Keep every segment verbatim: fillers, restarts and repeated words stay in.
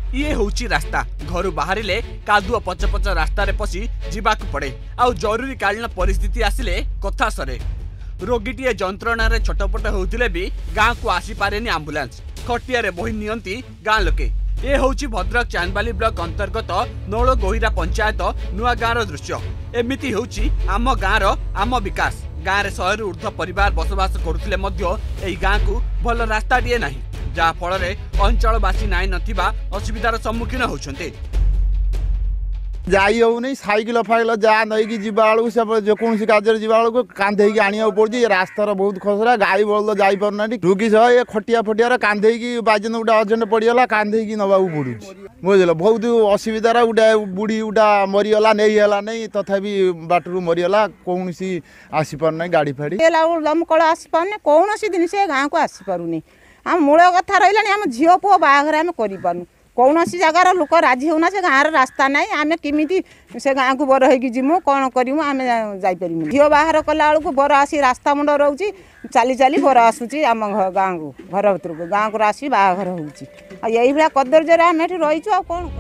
ये होची रास्ता घर बाहर कादुआ पच पच रास्ता पशि जावाक पड़े आउ जरूरी कालीन परिस्थिति आसिले कथा सरे रोगीटीए जंत्रणा छटपट होउतिले भी गाँ को आसी पारेनी आंबुलांस खटिया बोही नियंती गाँ लोके। ये होची भद्रक चांदबाली ब्लॉक अंतर्गत नौल गोहिरा पंचायत नुआ गाँव दृश्य। एमिति होची आम गाँव आम विकास गाँव में शहे ऊर्ध्व परिवार बसवास करुथिले मध्य एही गाँ को भल रास्ताटीए नाही जहा फल अंचलवासी नाई नथिबा असुविधार सम्मुखीन होउछन्ते। जाई हो नहीं साइकिल फाइल जहाँ नईकि जीवाणु से जेकोसी कार्य जीवाणु कांधे आने पड़ी रास्तार बहुत खसरा गाई बलद जापरना रुकी सह ये खटिया फटिया कांधे बाजन गोटे अर्जेंट पड़गला कांधे नवा पड़ू बुझल बहुत असुविधार गोटे बुढ़ी गोटा मरीगला नहीं है नहीं तथापि बाटरू मरीगला कौन आसीपारना गाड़ी फाड़ी दमकल आसीपार कौन जिन गाँव को आसीपारूनी आम मूल कथा रहा आम झील पुओ बाहर आम कर कौन जगार लोक राजी होना से गाँव रास्ता ना आम किमी से गाँव को बर हो जीमु कौन करूँ आम जापर झील बाहर कला बेलू बर आसी रास्ता मुंड रोचे चली चली बर आसूँ आम गाँव को घर भर को गाँव को आसी बाहर होई भाया कदर्य आम ये रहीचु आ कौन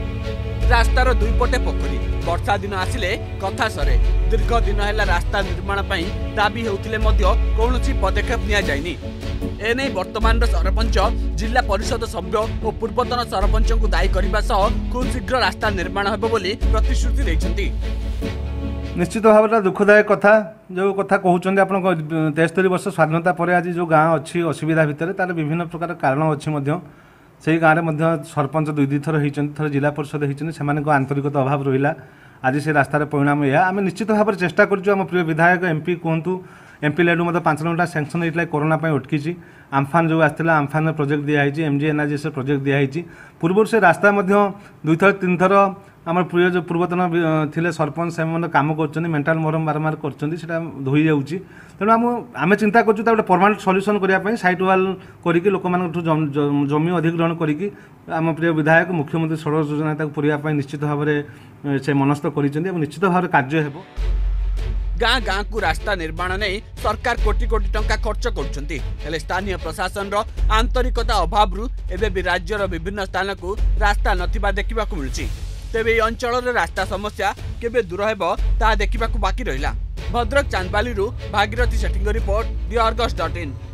रास्तार दुई पटे पोखरी वर्षा दिन आसिले कथा सरे दीर्घ दिन है रास्ता निर्माण पर दाबी होउतिले मध्य कौनसी पदक्षेप निया जायनी। एने वर्तमान सरपंच जिला परिषद सभ्य और पूर्वतन सरपंच को दायी करने सह खूब शीघ्र रास्ता निर्माण होबो बोली प्रतिश्रुति दैछन्ति। निश्चित भाव में दुखदायक कथा जो कथा कहते आप तेस्तरी वर्ष स्वाधीनता पर आज जो गाँव अच्छी असुविधा भितर तार विभिन्न प्रकार कारण अच्छी से गाँव में सरपंच दुई दुई थर होती थर जिला परिषद होती से आंतरिकता अभाव रहा आज से रास्तार परिणाम यह आम निश्चित भाव में चेष्टा करूँ प्रिय विधायक एमपी कहतु एमपी लेडू मतलब पांच घंटा सैंक्शन होता है कोरोना अटकी आम्फान जो आसाला आम्फान प्रोजेक्ट दिखाई एमजी एनआरजीएस प्रोजेक्ट दिखाई पूर्व से रास्ता दुई थर तीन थर आम प्रिय जो पूर्वतन थे सरपंच से कम कर मेंटाल मरम बारंबार कर धोई जाऊँगी तेणु आम आम चिंता करूँ गोटे परमानेंट सल्यूशन करने सैट वाल करके लोक जमी अधिग्रहण करके आम प्रिय विधायक मुख्यमंत्री सड़क योजना पूरा निश्चित भाव में से मनस्थ कर निश्चित भाव में कार्य हो। गाँ गाँ को रास्ता निर्माण नहीं सरकार कोटी कोटी टंका खर्च करुछंती हेले स्थानीय प्रशासन रो आंतरिकता अभाव एबे भी राज्यर विभिन्न स्थान को रास्ता नथिबा देखिबा को मिलुची। तेबे अंचल रास्ता समस्या केबे दूर हेबो ता देखिबा को बाकी रहिला। Bhadrak Chandbali Bhagirathi Sethi report the Argus dot in.